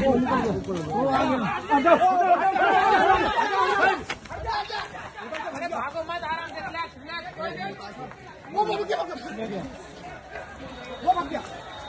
भागो मत, आराम से रिलैक्स रिलैक्स। वो भाग गया।